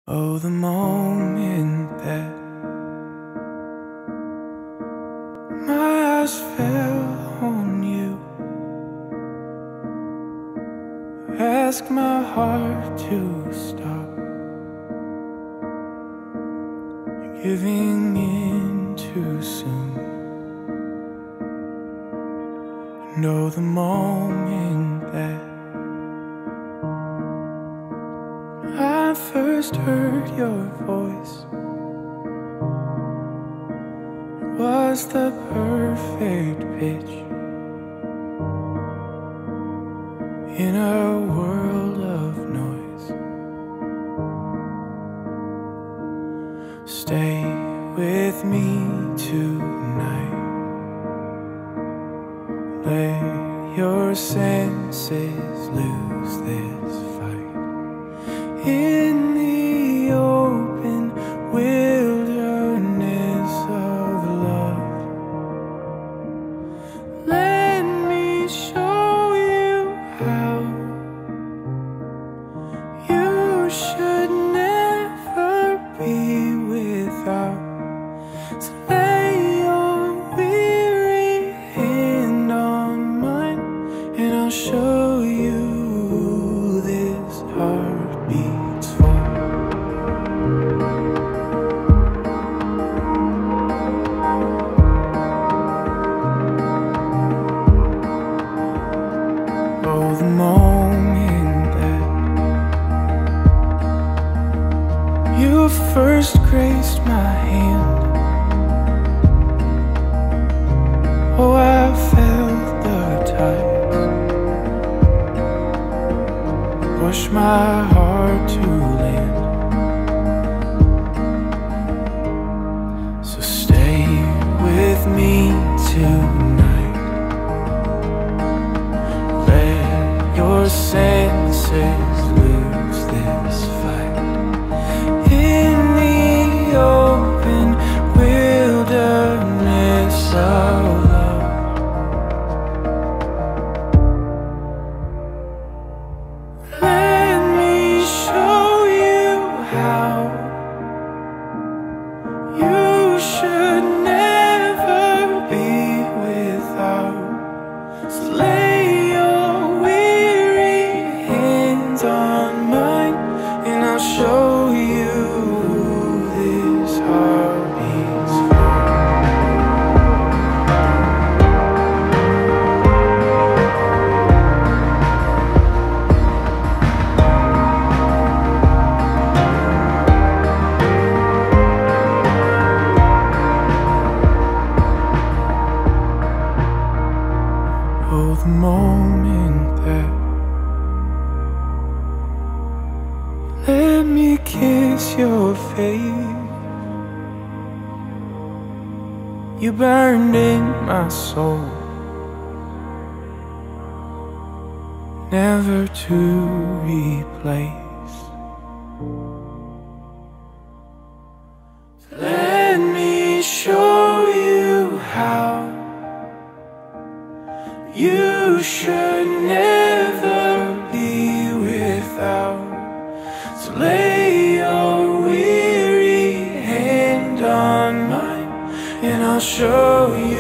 Oh, the moment that my eyes fell on you, ask my heart to stop giving in too soon. And oh, the moment that I first heard your voice, it was the perfect pitch in a world of noise. Stay with me tonight, let your senses lose this fight. In the open wilderness of love, let me show you how you should never be without. So lay your weary hand on mine, and I'll show you this heart beats for. Oh, the moment that you first graced my hand, oh, I felt the tides push my heart to land. So stay with me tonight, let your senses lose this fight. In the open wilderness of love, let me show you how you should never be without. So lay your weary hands on mine, and I'll show you this heart beats for. Oh, the moment that let me kiss your face, you burned in my soul, never to replace. Let me show you how you should never be without. So lay your weary hand on mine, and I'll show you